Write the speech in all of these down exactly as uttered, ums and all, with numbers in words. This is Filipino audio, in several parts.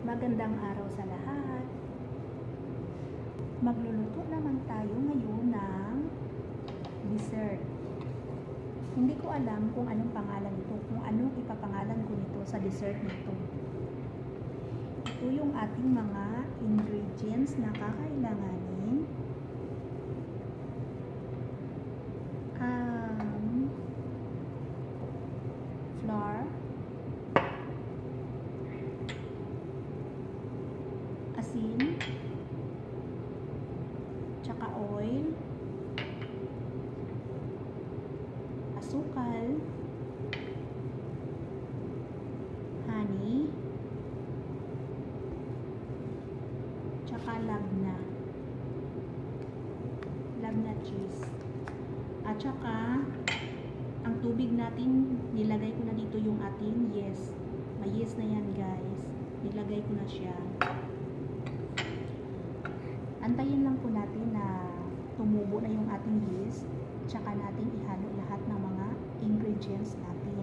Magandang araw sa lahat. Magluluto naman tayo ngayon ng dessert. Hindi ko alam kung anong pangalan nito, kung anong ipapangalan ko nito sa dessert nito. Ito yung ating mga ingredients na kakailanganin. Um, flour, asin, tsaka oil, asukal, honey, tsaka labna, labna cheese, at tsaka ang tubig natin, nilagay ko na dito yung ating yes. May yes na yan guys. Nilagay ko na siya. Antayin lang po natin na tumubo na yung ating yeast, tsaka natin ihalo lahat ng mga ingredients natin.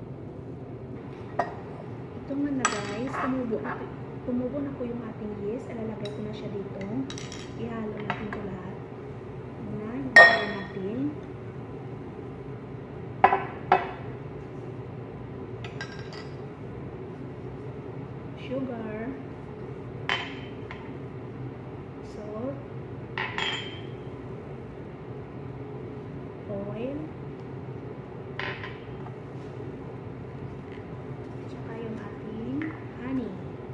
Ito nga na guys, tumubo na, tumubo na po yung ating yeast. Alalagay ko na siya dito. Ihalo natin ito lahat. Na, ihalo natin. Sugar, salt, oil, tsaka yung ating honey.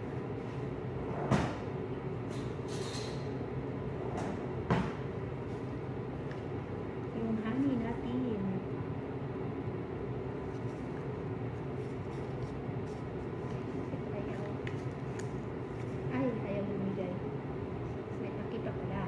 Yung honey natin. Ay, ayaw bumigay. May nakita pala.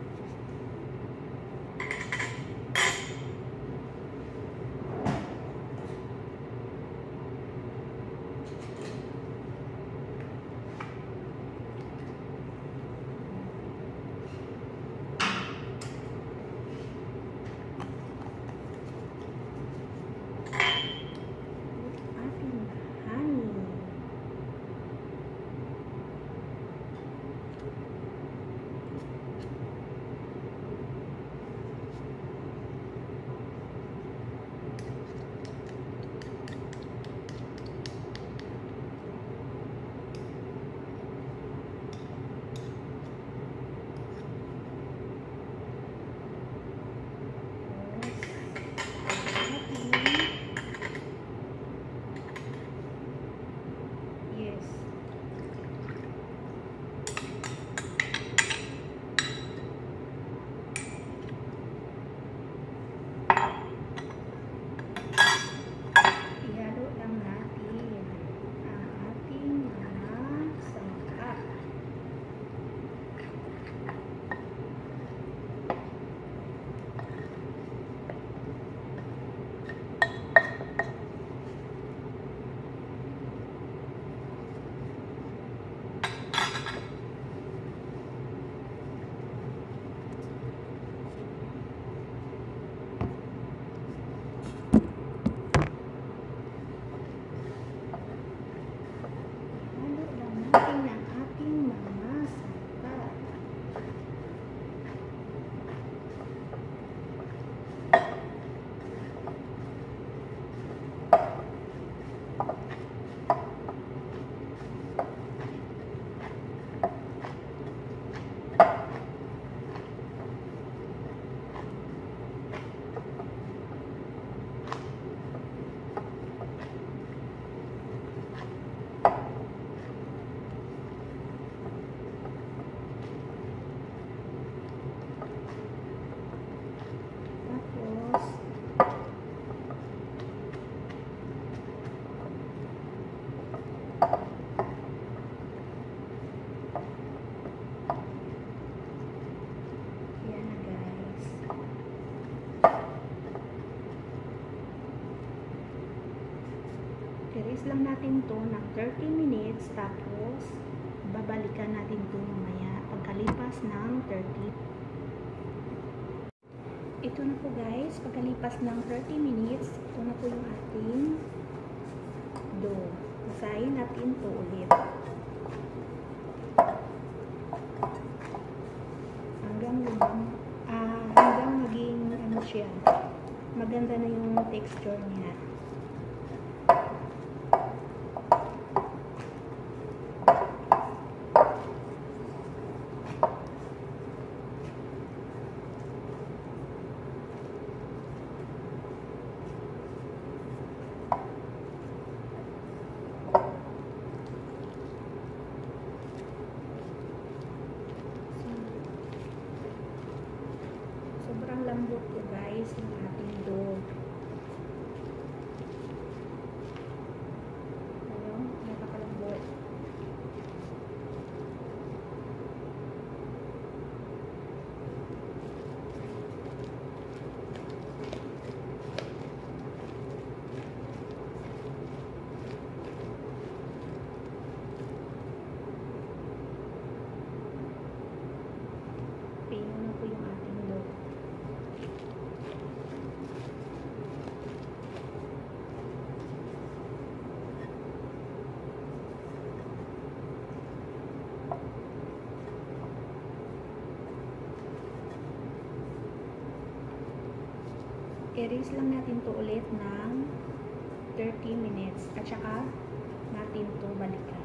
I-rest lang natin to ng thirty minutes, tapos babalikan natin to mamaya pagkalipas ng thirty. Ito na po guys, pagkalipas ng thirty minutes, ito na po yung ating dough. Basahin natin to ulit. siya. Maganda na yung texture niya. Sobrang lambot po guys ng ating dough. Ayun, napakalambot. Pino na po yung ating dough. I-rinse lang natin to ulit ng thirty minutes at saka natin to balikan.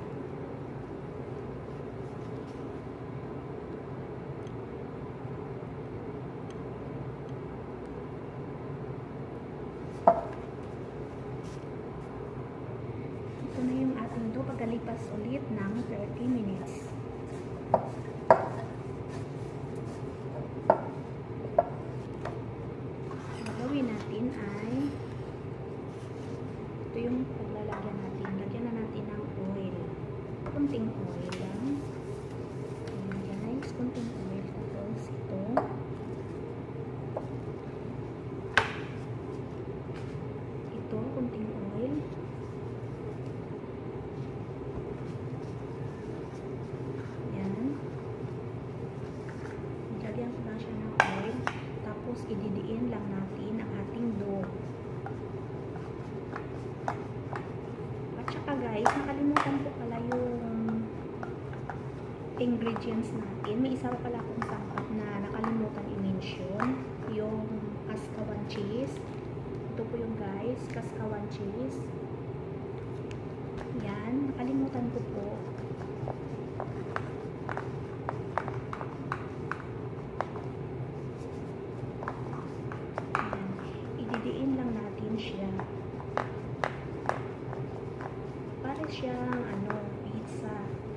Ito na yung ating to pagkalipas ulit ng thirty minutes. Natin ay ito yung paglalagyan natin. Lagyan na natin ng oil. Kunting oil lang. Ayan guys, kunting oil. Tapos ito. Ito, kunting oil. Ayan. Lagyan ko lang siya ng oil. Tapos ididiin lang natin ang ating dough. At saka guys, nakalimutan ko pala yung ingredients natin. May isa pa pala akong sangkap na nakalimutan i-mention. Yung Kaskawan cheese. Ito po yung guys, Kaskawan cheese. Yan, nakalimutan ko po. Ididiin lang natin siya. Para siyang ano, pizza.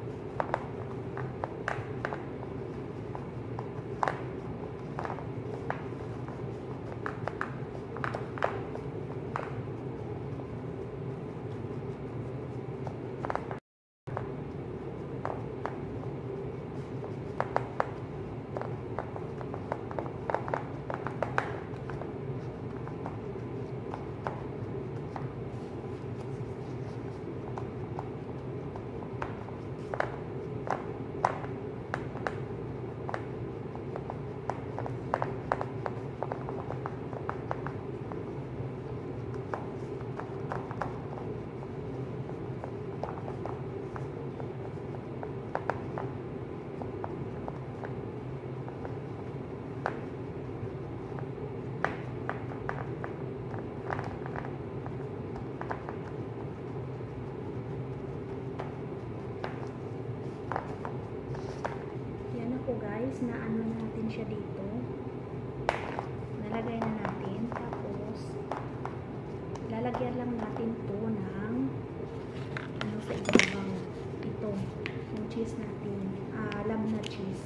Guys, na ano natin siya dito, nalagay na natin, tapos lalagyan lang natin to ng ano sa ibabaw, ito yung cheese natin, ah, lamb na cheese.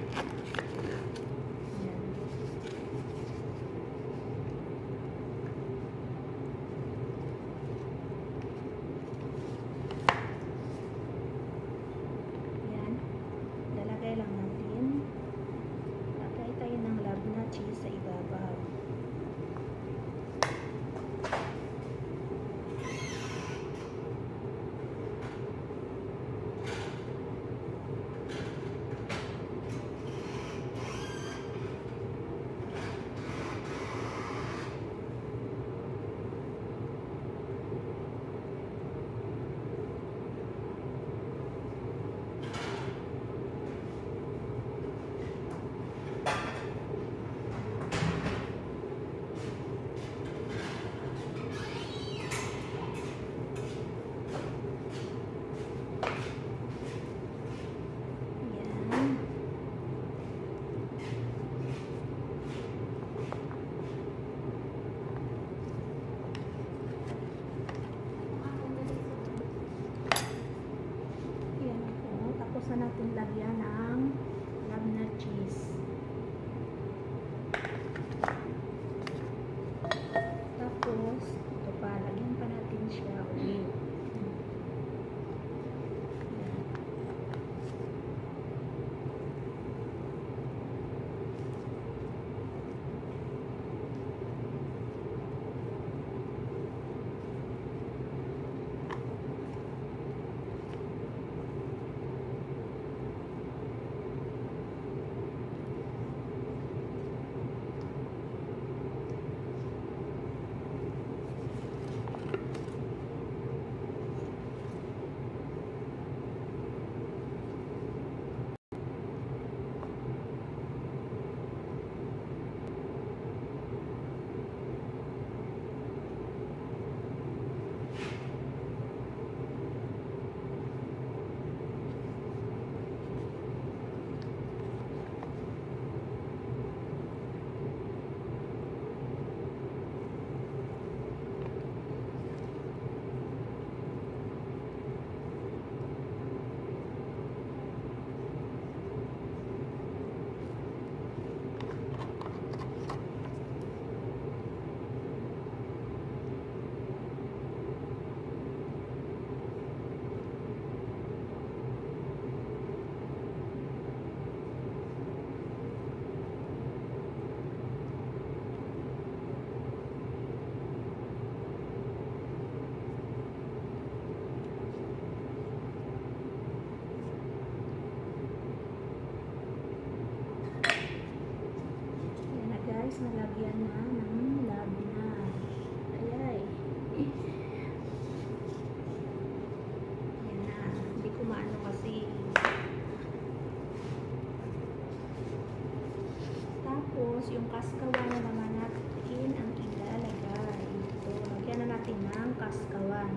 Ayan. Ayan, lalagay lang natin cheese sa ibabaw. natin lagyan ng lamna cheese. Tapos, ito pa, lagyan pa natin siya ulit. Guys, nalagyan na ng labna. Ayay. Yan na. Hindi ko maano kasi. Tapos, yung kaskawan na naman natin ang ilalagay. Ito, lagyan na natin ng kaskawan.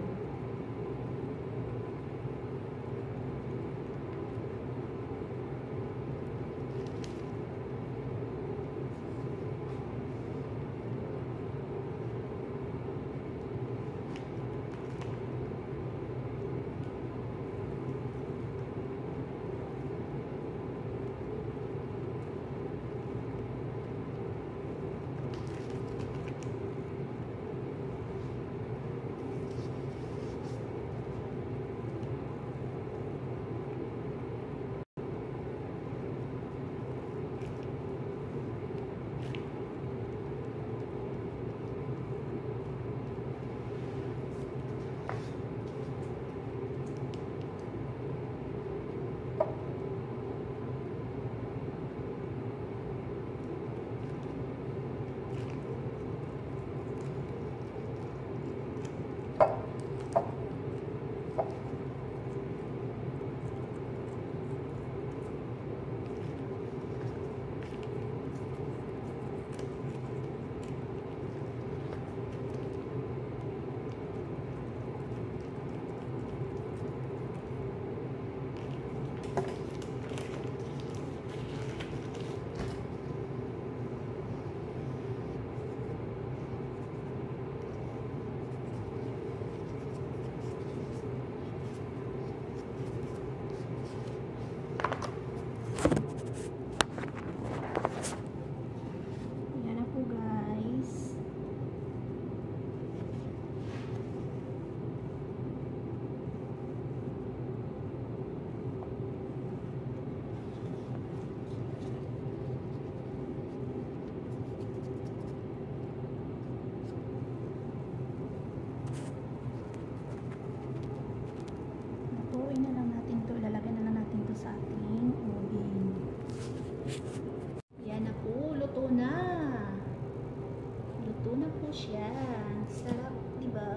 siya. Sarap, diba?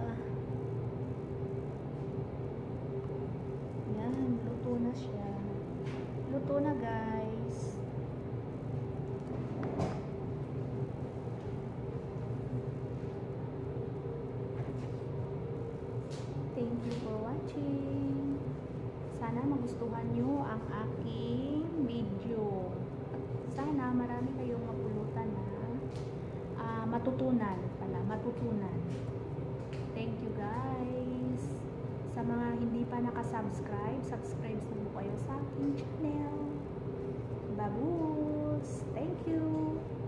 Yan, luto na siya. Luto na, guys. Thank you for watching. Sana magustuhan nyo ang aking video. Sana marami kayong mapulutan na uh, matutunan pala, matutunan. Thank you, guys. Sa Sa mga hindi pa nakasubscribe, subscribe na po kayo sa aking channel. Babus! Thank you!